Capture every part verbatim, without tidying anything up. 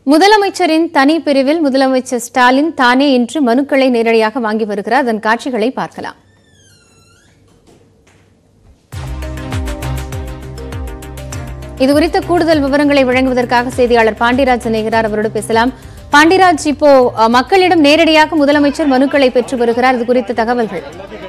முதலமைச்சரின் தனி பிரிவில் முதலமைச்சர் ஸ்டாலின் தானே இன்று மனுக்களை நேரடியாக வாங்கி வருகிறார். அதன் காட்சிகளை பார்க்கலாம். இதுகுறித்த கூடுதல் விவரங்களை வழங்குவதற்காக செய்தியாளர் பாண்டிராஜ் இணைகிறார். அவரோடு பேசலாம். பாண்டிராஜ், இப்போ மக்களிடம் நேரடியாக முதலமைச்சர் மனுக்களை பெற்று வருகிறார். இது குறித்த தகவல்கள்.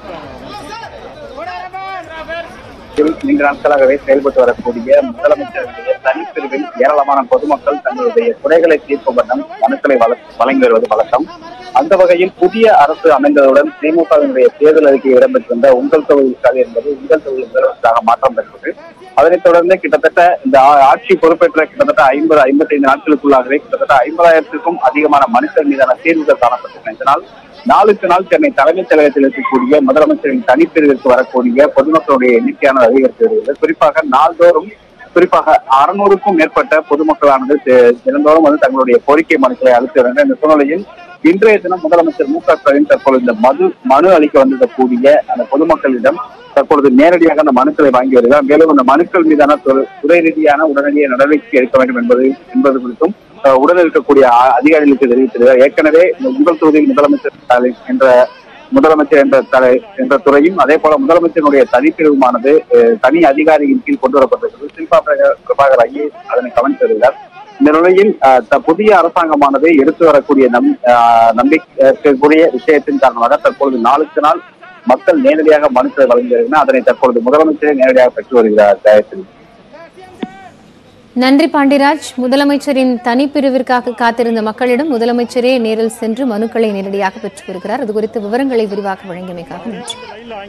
நீண்ட நாட்களாகவே செயல்பட்டு வரக்கூடிய முதலமைச்சருடைய தனிப்பிரிவில் ஏராளமான பொதுமக்கள் தங்களுடைய குறைகளை தீர்க்கும் வண்ணம் மனுக்களை வழங்கி வருவது வழக்கம். அந்த வகையில் புதிய அரசு அமைந்ததுடன் திமுகவினுடைய தேர்தல் அறிக்கை இடம்பெற்றிருந்த உங்கள் தொகுதிக்காக என்பது உங்கள் தொகுதி முதலமைச்சராக மாற்றம் பெற்றது. அதனைத் தொடர்ந்து கிட்டத்தட்ட இந்த ஆட்சி பொறுப்பேற்ற கிட்டத்தட்ட ஐம்பது ஐம்பத்தி ஐந்து நாட்களுக்குள்ளாகவே கிட்டத்தட்ட ஐம்பதாயிரத்திற்கும் அதிகமான மனுக்கள் மீதான தீர்வுகள் காணப்பட்டன. இதனால் நாளுக்கு நாள் சென்னை தலைமைச் செயலகத்தில் இருக்கக்கூடிய முதலமைச்சரின் தனிப்பிரிவிற்கு வரக்கூடிய பொதுமக்களுடைய எண்ணிக்கையானது அதிகரித்து வருகிறது. குறிப்பாக நாள்தோறும் குறிப்பாக அறுநூறுக்கும் மேற்பட்ட பொதுமக்களானது தினந்தோறும் வந்து தங்களுடைய கோரிக்கை மனுக்களை அளித்து வருகின்றனர். இந்த சூழ்நிலையில் இன்றைய தினம் முதலமைச்சர் மு க ஸ்டாலின் தற்பொழுது இந்த மது மனு அளிக்க வந்திருக்கக்கூடிய அந்த பொதுமக்களிடம் தற்பொழுது நேரடியாக அந்த மனுக்களை வாங்கி வருகிறார். மேலும் அந்த மனுக்கள் மீதான துறை ரீதியான உடனடிய நடவடிக்கை எடுக்க வேண்டும் என்பது என்பது குறித்தும் உடன் இருக்கக்கூடிய அதிகாரிகளுக்கு தெரிவித்திருக்கிறார். ஏற்கனவே உங்கள் தொகுதியில் முதலமைச்சர் ஸ்டாலின் என்ற முதலமைச்சர் என்ற தலை என்ற துறையும் அதே போல முதலமைச்சருடைய தனிப்பிரிவுமானது தனி அதிகாரியின் கீழ் கொண்டு வரப்பட்டிருக்கிறது. சில்பா பிரபாகர் ஐஏஎஸ் அதனை கவனித்திருக்கிறார். இந்த நிலையில் புதிய அரசாங்கமானது எடுத்து வரக்கூடிய நம் நம்பிக்கைக்குரிய விஷயத்தின் காரணமாக தற்பொழுது நாளுக்கு நாள் மக்கள் நேரடியாக மனுக்களை வழங்கி வருகின்றனர். அதனை தற்பொழுது முதலமைச்சரே நேரடியாக பெற்று வருகிறார். ஜெயஸ்ரீ. நன்றி பாண்டிராஜ். முதலமைச்சரின் தனிப்பிரிவிற்காக காத்திருந்த மக்களிடம் முதலமைச்சரே நேரில் சென்று மனுக்களை நேரடியாக பெற்று வருகிறார். அது குறித்த விவரங்களை விரிவாக வழங்கியமைக்காக நன்றி.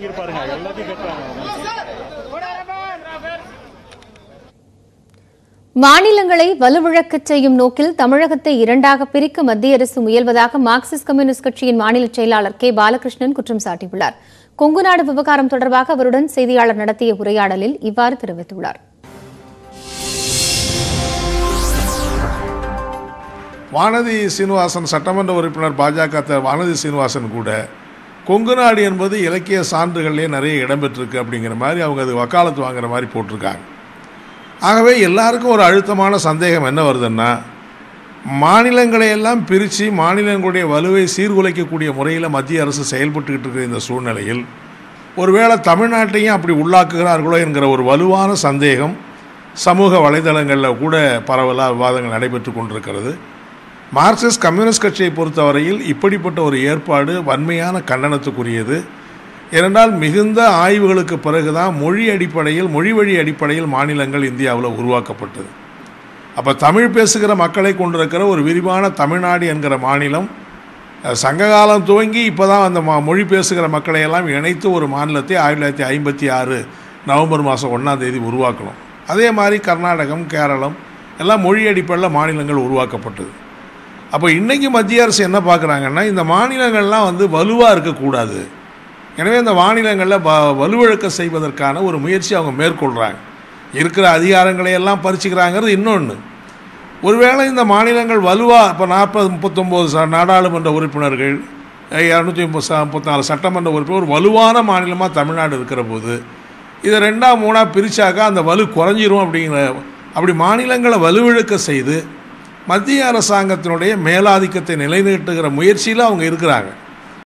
மாநிலங்களை வலுவிழக்கச் செய்யும் நோக்கில் தமிழகத்தை இரண்டாக பிரிக்க மத்திய அரசு முயல்வதாக மார்க்சிஸ்ட் கம்யூனிஸ்ட் கட்சியின் மாநில செயலாளர் கே பாலகிருஷ்ணன் குற்றம் சாட்டியுள்ளார். கொங்குநாடு விவகாரம் தொடர்பாக அவருடன் செய்தியாளர் நடத்திய உரையாடலில் இவ்வாறு தெரிவித்துள்ளார். வானதி சீனிவாசன் சட்டமன்ற உறுப்பினர் பாஜக வானதி சீனிவாசன் கூட கொங்குநாடு என்பது இலக்கிய சான்றுகள்லேயே நிறைய இடம்பெற்றிருக்கு அப்படிங்கிற மாதிரி அவங்க அது வக்காலத்து வாங்குற மாதிரி போட்டிருக்காங்க. ஆகவே எல்லாருக்கும் ஒரு அழுத்தமான சந்தேகம் என்ன வருதுன்னா, மாநிலங்களையெல்லாம் பிரித்து மாநிலங்களுடைய வலுவை சீர்குலைக்கக்கூடிய முறையில் மத்திய அரசு செயல்பட்டுக்கிட்டு இருக்கிற இந்த சூழ்நிலையில் ஒருவேளை தமிழ்நாட்டையும் அப்படி உள்ளாக்குகிறார்களோ என்கிற ஒரு வலுவான சந்தேகம் சமூக வலைதளங்களில் கூட பரவலாக விவாதங்கள் நடைபெற்று கொண்டிருக்கிறது. மார்க்சிஸ்ட் கம்யூனிஸ்ட் கட்சியை பொறுத்தவரையில் இப்படிப்பட்ட ஒரு ஏற்பாடு வன்மையான கண்டனத்துக்குரியது. ஏனென்றால் மிகுந்த ஆய்வுகளுக்கு பிறகுதான் மொழி அடிப்படையில் மொழி வழி அடிப்படையில் மாநிலங்கள் இந்தியாவில் உருவாக்கப்பட்டது. அப்போ தமிழ் பேசுகிற மக்களை கொண்டிருக்கிற ஒரு விரிவான தமிழ்நாடு என்கிற மாநிலம் சங்ககாலம் துவங்கி இப்போ தான் அந்த மொழி பேசுகிற மக்களையெல்லாம் இணைத்து ஒரு மாநிலத்தை ஆயிரத்தி தொள்ளாயிரத்தி ஐம்பத்தி ஆறு நவம்பர் மாதம் ஒன்றாம் தேதி உருவாக்கணும். அதே மாதிரி கர்நாடகம், கேரளம் எல்லாம் மொழி அடிப்படையில் மாநிலங்கள் உருவாக்கப்பட்டது. அப்போ இன்றைக்கி மத்திய அரசு என்ன பார்க்குறாங்கன்னா, இந்த மாநிலங்கள்லாம் வந்து வலுவாக இருக்கக்கூடாது. எனவே இந்த மாநிலங்களில் வ வலுவிழக்க செய்வதற்கான ஒரு முயற்சி அவங்க மேற்கொள்கிறாங்க. இருக்கிற அதிகாரங்களை எல்லாம் பறிச்சுக்கிறாங்கிறது இன்னொன்று. ஒருவேளை இந்த மாநிலங்கள் வலுவாக இப்போ நாற்பது முப்பத்தொம்போது ச நாடாளுமன்ற உறுப்பினர்கள், இரநூத்தி முப்பது முப்பத்தி நாலு சட்டமன்ற உறுப்பினர், ஒரு வலுவான மாநிலமாக தமிழ்நாடு இருக்கிற போது இதை ரெண்டாக மூணாக பிரித்தாக்கா அந்த வலு குறைஞ்சிரும். அப்படிங்கிற அப்படி மாநிலங்களை வலுவிழக்க செய்து மத்திய அரசாங்கத்தினுடைய மேலாதிக்கத்தை நிலைநிறுத்துகிற முயற்சியில் அவங்க இருக்கிறாங்க.